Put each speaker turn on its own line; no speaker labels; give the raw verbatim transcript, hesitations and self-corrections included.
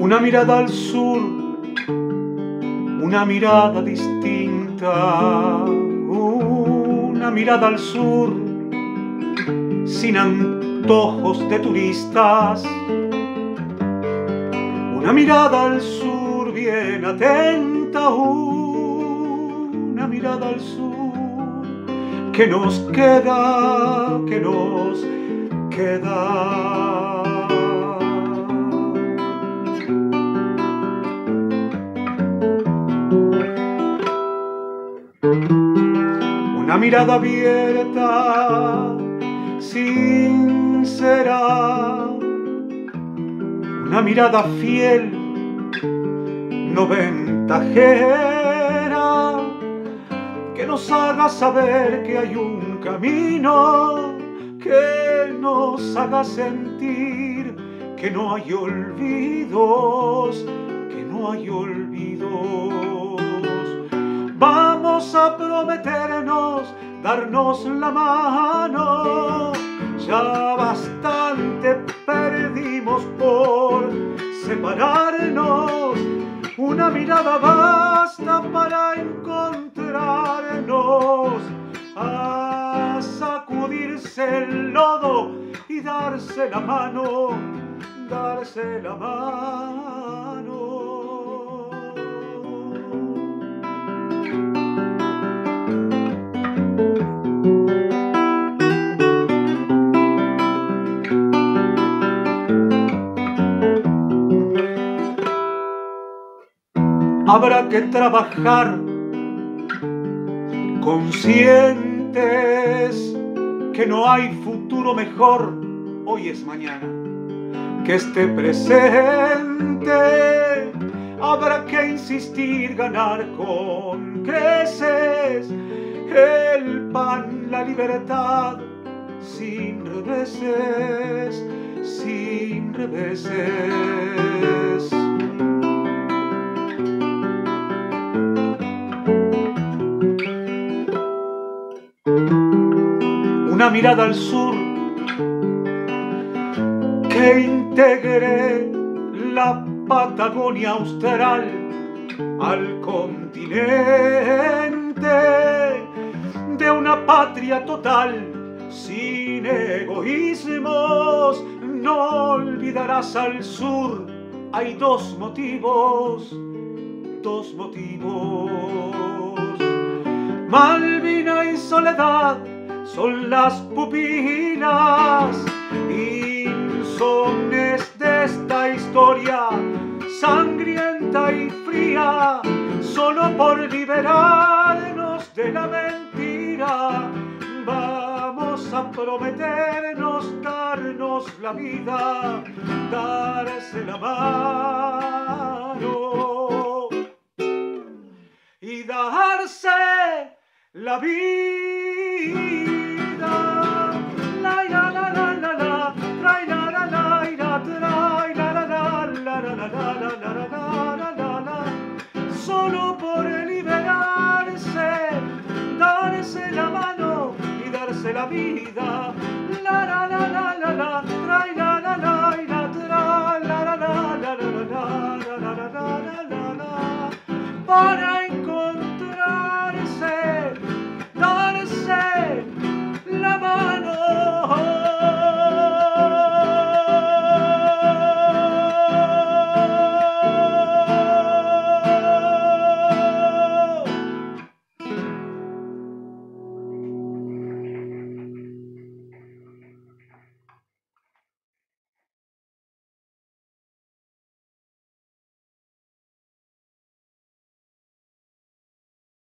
Una mirada al sur, una mirada distinta, una mirada al sur, sin antojos de turistas. Una mirada al sur bien atenta, una mirada al sur, que nos queda, que nos queda. Una mirada abierta, sincera, una mirada fiel, no ventajera, que nos haga saber que hay un camino, que nos haga sentir que no hay olvidos, que no hay olvidos. Vamos a prometernos darnos la mano, ya bastante perdimos por separarnos. Una mirada basta para encontrarnos, a sacudirse el lodo y darse la mano, darse la mano. Habrá que trabajar conscientes que no hay futuro mejor, hoy es mañana, que este presente. Habrá que insistir, ganar con creces el pan, la libertad, sin reveses, sin reveses. Una mirada al sur que integre la Patagonia austral al continente de una patria total, sin egoísmos. No olvidarás al sur, hay dos motivos, dos motivos. Malvina y Soledad son las pupilas insones de esta historia sangrienta y fría, solo por liberarnos de la mentira. Vamos a prometernos darnos la vida, darse la mano y darse la vida. Solo por liberarse, darse la mano y darse la vida.